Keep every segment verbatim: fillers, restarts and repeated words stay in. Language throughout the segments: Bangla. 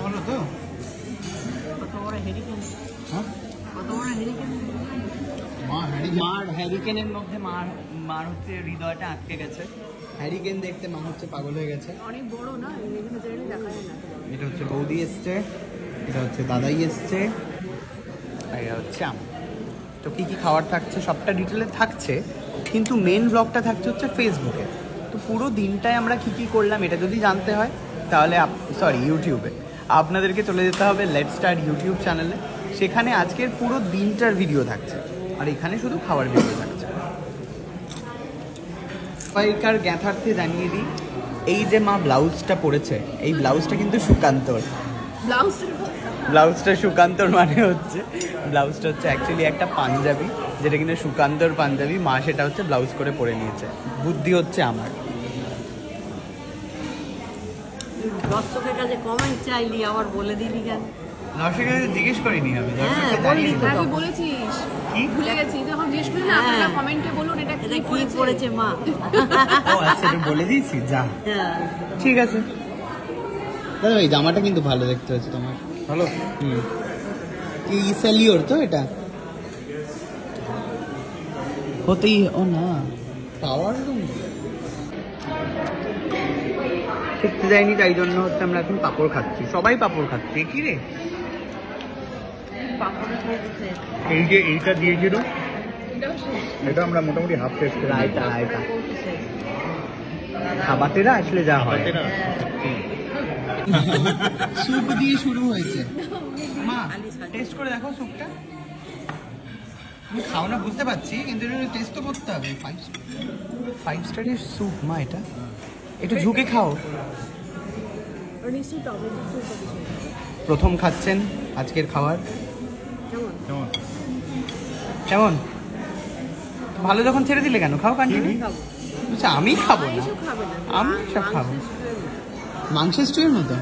ভালো তো? কত বড় হ্যারিকেন? হ্যাঁ, কত বড় হ্যারিকেন? মা মার হ্যারিকেনের মধ্যে মার মার হচ্ছে হৃদয়টা আটকে গেছে। হ্যারিকেন দেখতে মা হচ্ছে পাগল হয়ে গেছে। অনেক বড় না, এখানে জানি দেখা যায় না। এটা হচ্ছে বৌদি এসছে, এটা হচ্ছে দাদাই এসছে, আর এটা হচ্ছে আমার। তো কী কী খাবার থাকছে সবটা ডিটেলে থাকছে, কিন্তু মেন ব্লগটা থাকছে হচ্ছে ফেসবুকে। তো পুরো দিনটায় আমরা কী কী করলাম এটা যদি জানতে হয় তাহলে সরি ইউটিউবে আপনাদেরকে চলে যেতে হবে লেটস স্টার্ট ইউটিউব চ্যানেলে। সেখানে আজকের পুরো দিনটার ভিডিও থাকছে, আর এখানে শুধু খাবার ভিডিও থাকছে। সবাইকার জ্ঞাতার্থে জানিয়ে দিই, এই যে মা ব্লাউজটা পরেছে, এই ব্লাউজটা কিন্তু সুকান্তর। ব্লাউজ ব্লাউজটা সুকান্তর মানে হচ্ছে ব্লাউজটা হচ্ছে অ্যাকচুয়ালি একটা পাঞ্জাবি, যেটা কিনা সুকান্তর পাঞ্জাবি। মা সেটা হচ্ছে ব্লাউজ করে পরে নিয়েছে। বুদ্ধি হচ্ছে আমার। দর্শকের কাছে কমেন্ট চাইলি, আবার বলে দিলি কেন? দর্শকের কাছে জিজ্ঞেস করিনি আমি। হ্যাঁ বললি তো, আগে বলেছিস। কি ভুলে গেছি তখন জিজ্ঞেস করলি না, আপনারা কমেন্টে বলুন এটা কি করেছে মা। ও আচ্ছা, এটা বলে দিয়েছি। যা ঠিক আছে দাদা, এই জামাটা কিন্তু ভালো দেখতে হচ্ছে তোমার। ভালো। হুম, কি ইসালিওর তো এটা হতেই। ও না, পাওয়ার রুম খেতে যায়নি, তাই জন্য হচ্ছে আমরা এখন পাঁপড় খাচ্ছি। সবাই পাঁপড় খাচ্ছি। কি রে এই যে এইটা দিয়েছিল, এটা আমরা মোটামুটি হাফ টেস্ট করে রায়তা রায়তা খাবাতেরা আসলে যা হয়। স্যুপ দিয়ে শুরু হয়েছে। মা টেস্ট করে দেখো স্যুপটা। তুমি খাও না বুঝতে পারছি, কিন্তু এটা টেস্ট তো করতে হবে। ফাইভ ফাইভ স্টারের স্যুপ মা, এটা একটু ঝুঁকে খাও। প্রথম খাচ্ছেন আজকের খাবার, কেমন? কেমন ভালো? যখন ছেড়ে দিলে কেন? খাও কন্টিনিউ। আচ্ছা আমি খাবো না, আমি সব খাবো। মাংসের স্টুয়ের মতো।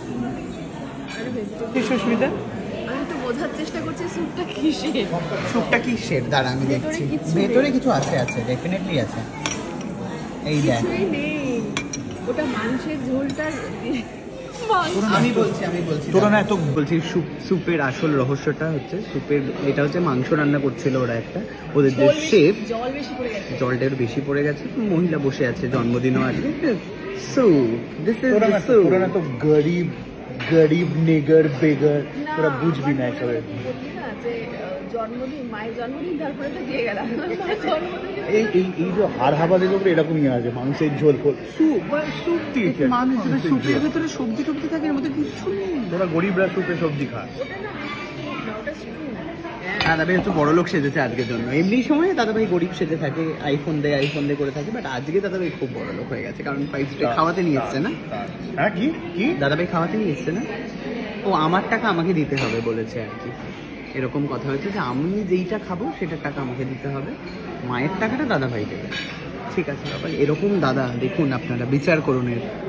সুস্মিতা আমি তো বোঝার চেষ্টা করছি স্যুপটা কিসের। স্যুপটা কিসের দাঁড়া আমি দেখছি। ভেতরে কিছু আছে, আছে ডেফিনেটলি আছে। এই দেখ, কিছুই নেই, ওটা মাংসের ঝোলটা। আমি বলছি আমি বলছি তোরা না এত বলছি। স্যুপ স্যুপের আসল রহস্যটা হচ্ছে সুপের, এটা হচ্ছে মাংস রান্না করছিল ওরা একটা, ওদের যে শেফ। জল বেশি পড়ে গেছে, জলটা একটু বেশি পড়ে গেছে। মহিলা বসে আছে, জন্মদিনও আছে। Soup, this is the soup. তোরা না তো গরিব গরিব নেগার বেগার, তোরা বুঝবি না এসবে। জন্মদিন, মায়ের জন্মদিন, তারপরে তো দিয়ে গেলাম এই এই এই যে হাড় হাবা দিল এরকমই আছে, মাংসের ঝোল ফোল স্যুপ স্যুপ দিয়েছে। মানুষ স্যুপের ভেতরে সবজি টবজি থাকে, এর মধ্যে কিছু নেই। তোরা গরিবরা স্যুপে সবজি খাস। দাদাভাই হচ্ছে বড় লোক সেজেছে আজকের জন্য। এমনি সময় দাদাভাই গরিব সেজে থাকে, আইফোন দেয় আইফোন দিয়ে করে থাকে, বাট আজকে দাদাভাই খুব বড় লোক হয়ে গেছে, কারণ ফাইভ স্টার খাওয়াতে নিয়ে এসছে না। হ্যাঁ কি কি দাদাভাই খাওয়াতে নিয়ে এসছে না, ও আমার টাকা আমাকে দিতে হবে বলেছে আর কি। এরকম কথা হয়েছে যে আমি যেইটা খাবো সেটার টাকা আমাকে দিতে হবে, মায়ের টাকাটা দাদাভাই দেবে। ঠিক আছে বাবা, এরকম দাদা দেখুন, আপনারা বিচার করুন এর।